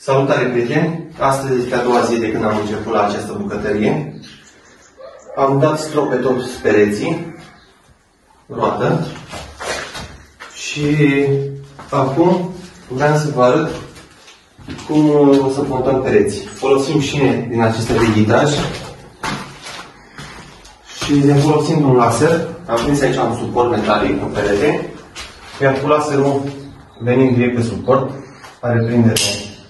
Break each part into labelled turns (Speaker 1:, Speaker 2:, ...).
Speaker 1: Salutare, prieteni! Astăzi este a doua zi de când am început la această bucătărie. Am dat strop pe toți pereții, roată, și acum vreau să vă arăt cum o să montăm pereții. Folosim șine din aceste de ghitaj și folosind un laser, am prins aici un suport metalic în perete, iar cu laserul venind direct pe suport, are prindere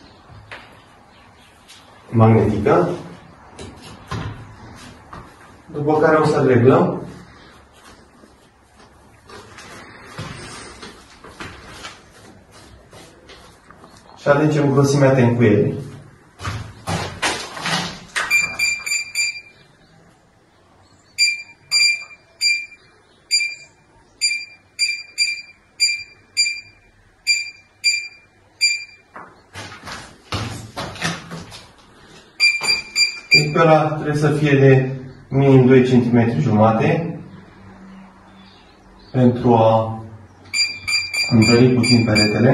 Speaker 1: magnetică, după care o să reglăm și alegem grosimea tencuielii. Ăla trebuie să fie de minim 2 cm jumate pentru a întări puțin peretele.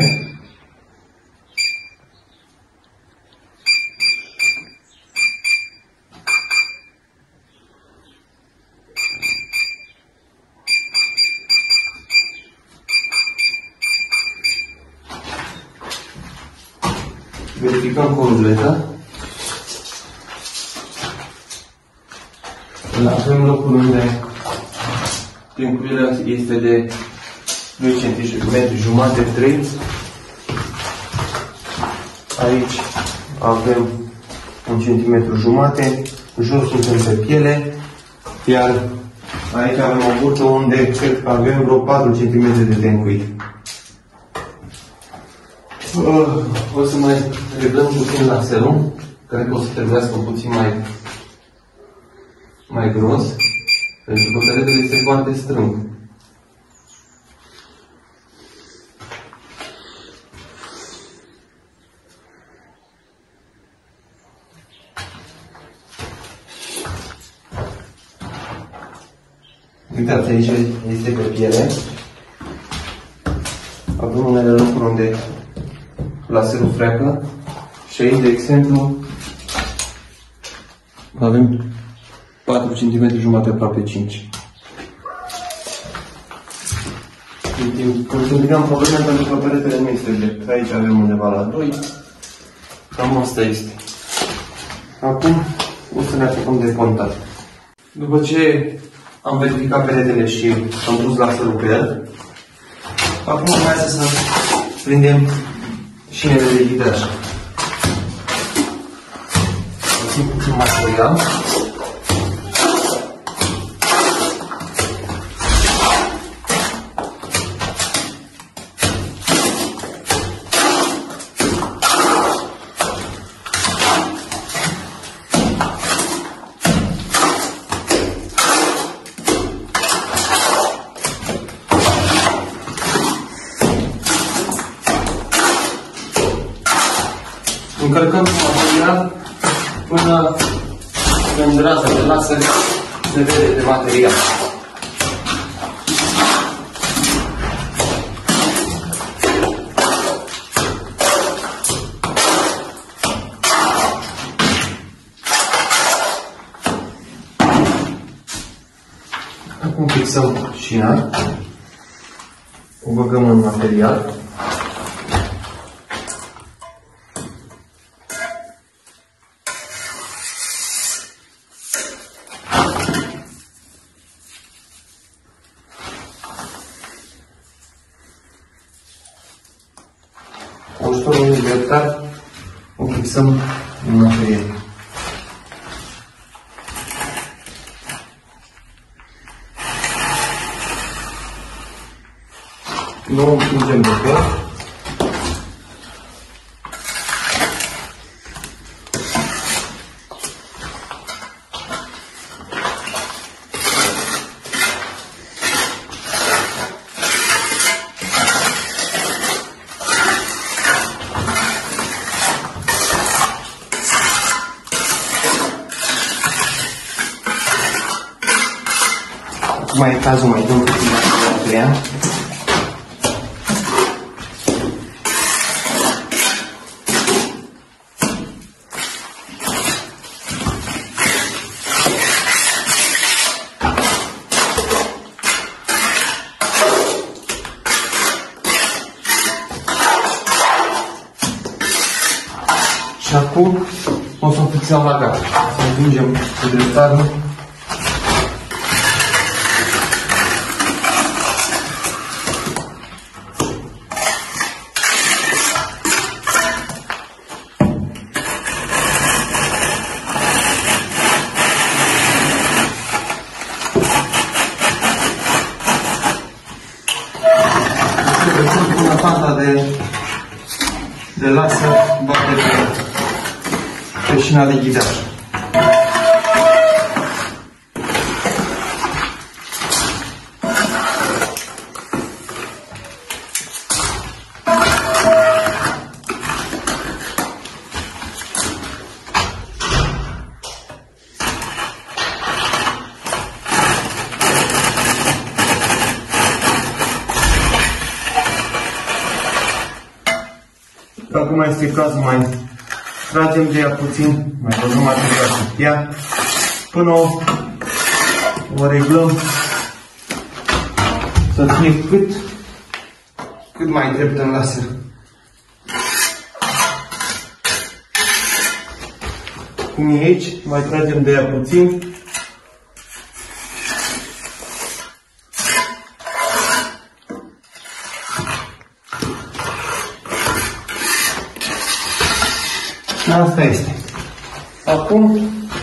Speaker 1: Verificăm cu o ruletă. Avem locul unde tencuiala este de 2 cm jumate, 3. Aici avem 1 cm jumate, jos suntem pe piele, iar aici avem o burtă unde cred că avem vreo 4 cm de tencuit. O să mai reglăm puțin laserul, cred că o să trebuiască puțin mai gros, pentru că peretele este foarte strâmb. Uitați, aici este pe piele. Avem unele locuri unde laserul freacă și aici, de exemplu, avem 4 cm jumate, aproape 5. Continuăm problema pentru că peretele nu este drept. Aici avem undeva la 2. Cam asta este. Acum o să ne apucăm de contat. După ce am verificat peretele și am pus laserul pe el, acum urmează să prindem șinele de ghitaj. Folosim puțin material. Încărcăm cu material până când raza de laser se vede de material. Acum fixăm șina, o băgăm în material. Cu ajutorul unui greptar o fixăm în material. Nu împingem de pe. Acum e cazul, mai dăm puțin la ea. Și acum o să o fixăm la gata. Să împingem cu dreptarul. Panta de laser bate pe șina de ghidaj. Acum este cazul, mai tragem de ea puțin, mai băgăm material sub ea, până o reglăm să fie cât mai drept în laser. Cum e aici, mai tragem de ea puțin. Asta este. Acum,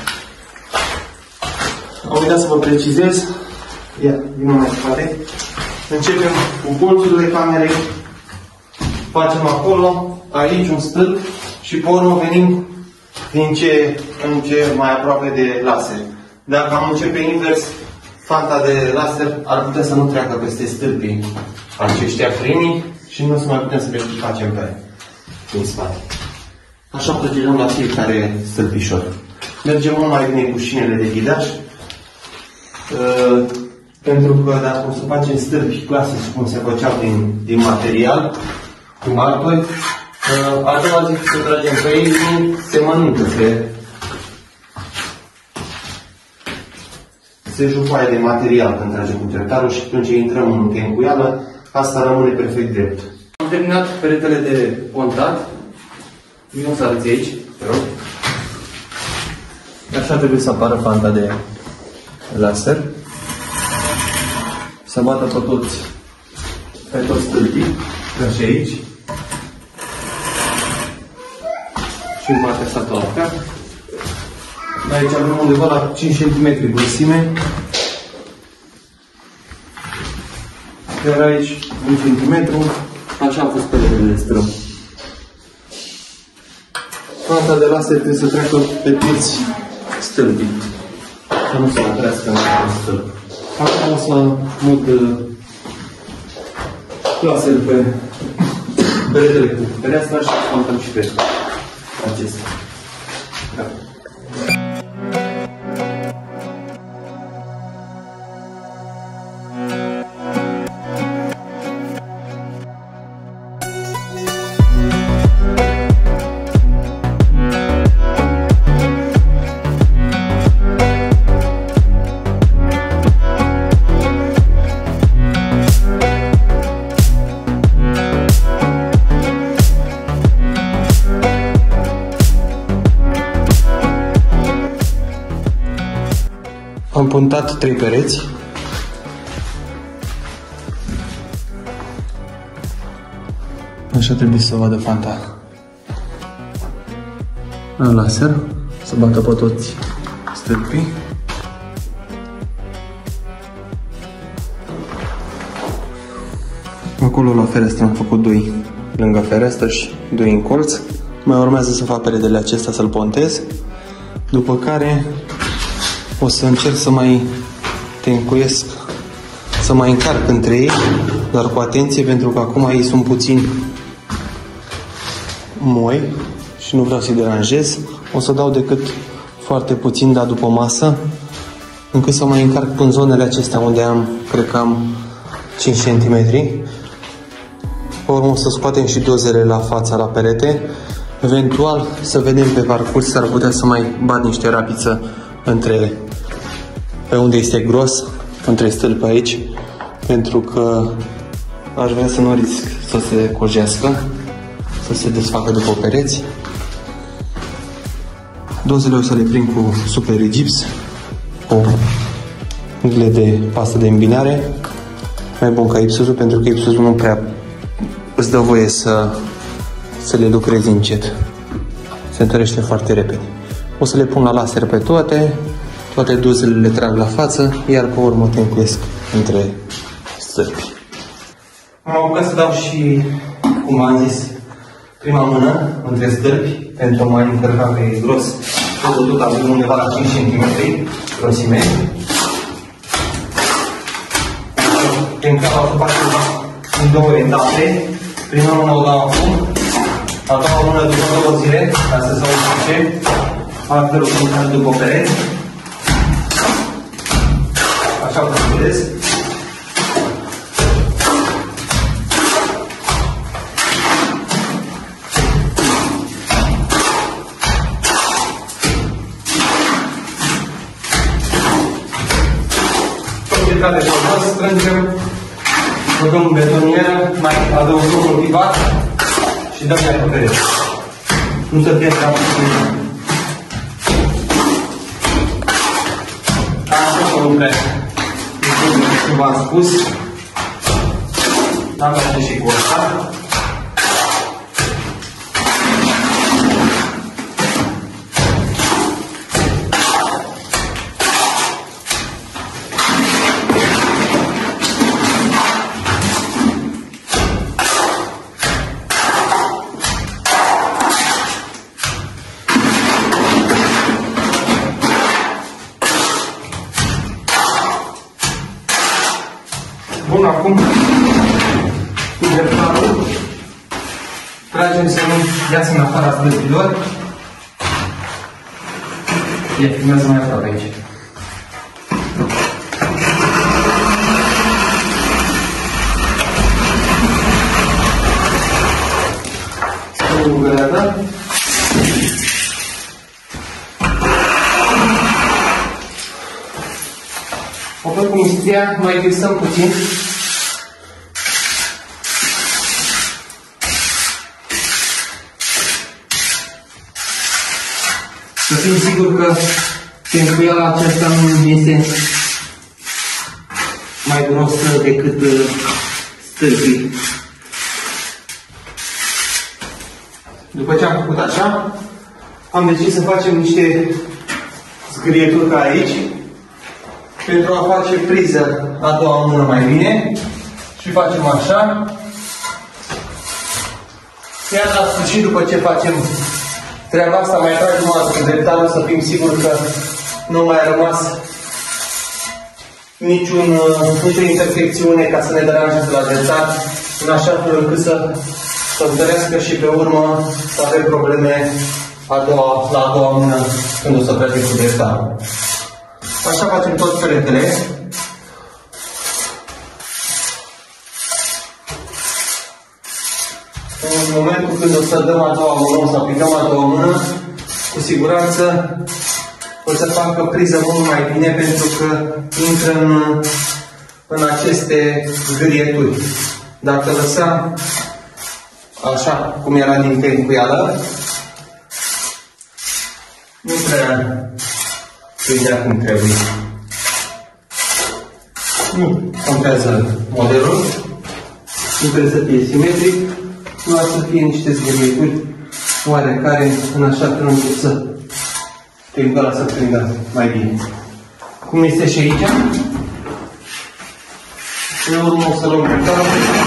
Speaker 1: am uitat să vă precizez. Ia, vină mai spate. Începem cu colțurile camerei. Facem acolo, aici un stâlp și pe urmă venim în ce mai aproape de laser. Dacă am începe invers, fanta de laser ar putea să nu treacă peste stâlpii aceștia primii și nu o să mai putem să le facem din spate. Așa procedăm la fiecare stâlpișor. Mergem mult mai bine cu șinele de ghidaj, pentru că dacă o să facem stâlpi clasici cum se făceau din material, cu martori, a doua zi să tragem pe ei, se mănâncă, se jupoaie de material când tragem cu treptarul și atunci intrăm în tencuială, asta rămâne perfect drept. Am terminat peretele de pontat. Nu să arăți aici, te rog. Așa trebuie să apară fanta de laser. Să bată pe toți stâlpii, ca și aici. Și bate satoarca. Aici avem undeva la 5 cm grosime. Iar aici 1 cm. Așa a fost peretele de străm. Fanta de laser trebuie să treacă pe toți stâlpii, să nu se oprească în stâlp. Acum o să mut laser pe peretele cu fereastra și montăm și pe acestea. Da. Am puntat 3 pereți. Așa trebuie să vadă fanta în laser, să bată pe toți stâlpii. Acolo la fereastră am făcut 2 lângă fereastră și 2 în colț. Mai urmează să fac peretele acesta, să-l pontez. După care o să încerc să mai tencuiesc, să mai încarc între ei, dar cu atenție, pentru că acum ei sunt puțin moi și nu vreau să-i deranjez. O să dau decât foarte puțin, dar după masă, încât să mai încarc în zonele acestea unde am, cred că am 5 cm. Pe urmă o să scoatem și dozele la fața, la perete. Eventual să vedem pe parcurs, s-ar putea să mai bat niște rapiță pe unde este gros, între stâlpi aici, pentru că aș vrea să nu risc să se cojească, să se desfacă după pereți. Dozele o să le prind cu Super Gips, cu ugle de pastă de îmbinare, mai bun ca Ipsusul, pentru că Ipsusul nu prea îți dă voie să le lucrezi încet. Se întărește foarte repede. O să le pun la laser pe toate dozele le trag la față, iar pe urmă te încuiesc între stâlpi. Am apucat să dau și, cum am zis, prima mână între stâlpi pentru a mai încărca pe gros. Tot avem undeva la 5 cm grosime. Prin cap o să facem în două etape. Prima mână o dau acum, a doua mână după 2 zile, ca să se usuce. Altfel o să după pereți. Așa cum vedeți. Fiecare de jos, strângem, băgăm în betonieră, mai adăugăm un pivat și dăm iar pe pereți. Nu se pierde absolut. Așa cum v-am spus, am dat și cu asta. Bun, acum cu dreptarul tragem să nu iasă în afara stâlpilor. Filmează mai aproape aici. Apoi cu mistria mai grisăm puțin. Să fim siguri că tencuiala aceasta nu este mai gros decât stâlpii. După ce am făcut așa, am decis să facem niște zgârieturi ca aici, pentru a face priză a doua mână mai bine. Și facem așa. Iar la sfârșit, după ce facem treaba asta, mai tragem o dată cu dreptarul să fim siguri că nu mai a rămas nicio imperfecțiune ca să ne deranjeze la dreptar, în așa fel încât să întărească și pe urmă să avem probleme la a doua mână când o să tragem cu dreptarul. Așa facem tot peretele. În momentul când o să dăm a doua mână, o să aplicăm a doua mână, cu siguranță o să facă priză mult mai bine, pentru că intră în aceste zgârieturi. Dacă lăsăm așa cum era din tencuială, nu prea prindea cum trebuie. Nu contează modelul, nu trebuie să fie simetric, doar să fie niște zgârieturi oarecare, în așa fel încât să tencuiala să prindă mai bine. Cum este și aici, pe urmă o să luăm dreptarul.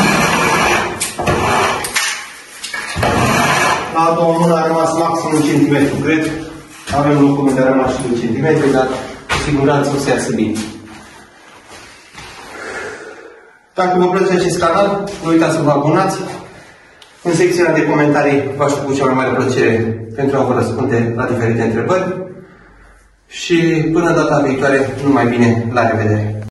Speaker 1: La a doua mână a rămas maxim 1 cm, cred. Avem locul unde a rămas și 2 cm, dar cu siguranță o să iasă bine. Dacă vă place acest canal, nu uitați să vă abonați. În secțiunea de comentarii v-aș fi cu cea mai mare plăcere pentru a vă răspunde la diferite întrebări. Și până data viitoare, numai bine, la revedere!